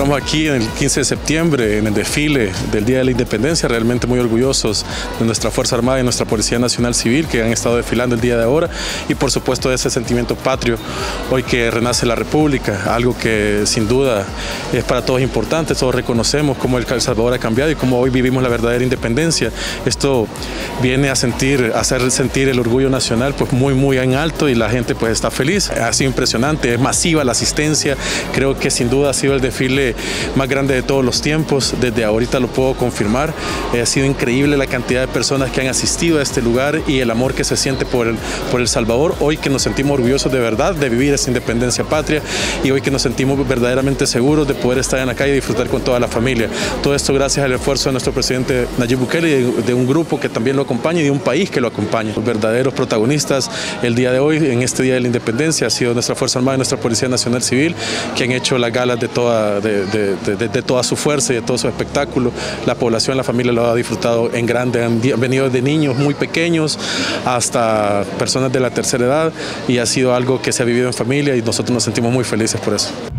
Estamos aquí en el 15 de septiembre, en el desfile del Día de la Independencia, realmente muy orgullosos de nuestra Fuerza Armada y nuestra Policía Nacional Civil que han estado desfilando el día de ahora y por supuesto de ese sentimiento patrio hoy que renace la República, algo que sin duda es para todos importante. Todos reconocemos cómo El Salvador ha cambiado y cómo hoy vivimos la verdadera independencia. Esto viene a hacer sentir el orgullo nacional pues muy en alto y la gente pues está feliz. Ha sido impresionante, es masiva la asistencia, creo que sin duda ha sido el desfile más grande de todos los tiempos, desde ahorita lo puedo confirmar. Ha sido increíble la cantidad de personas que han asistido a este lugar y el amor que se siente por El Salvador, hoy que nos sentimos orgullosos de verdad de vivir esa independencia patria y hoy que nos sentimos verdaderamente seguros de poder estar en la calle y disfrutar con toda la familia. Todo esto gracias al esfuerzo de nuestro presidente Nayib Bukele y de un grupo que también lo acompaña y de un país que lo acompaña. Los verdaderos protagonistas el día de hoy, en este Día de la Independencia, ha sido nuestra Fuerza Armada y nuestra Policía Nacional Civil, que han hecho las galas de toda su fuerza y de todo su espectáculo. La población, la familia lo ha disfrutado en grande, han venido desde niños muy pequeños hasta personas de la tercera edad y ha sido algo que se ha vivido en familia y nosotros nos sentimos muy felices por eso.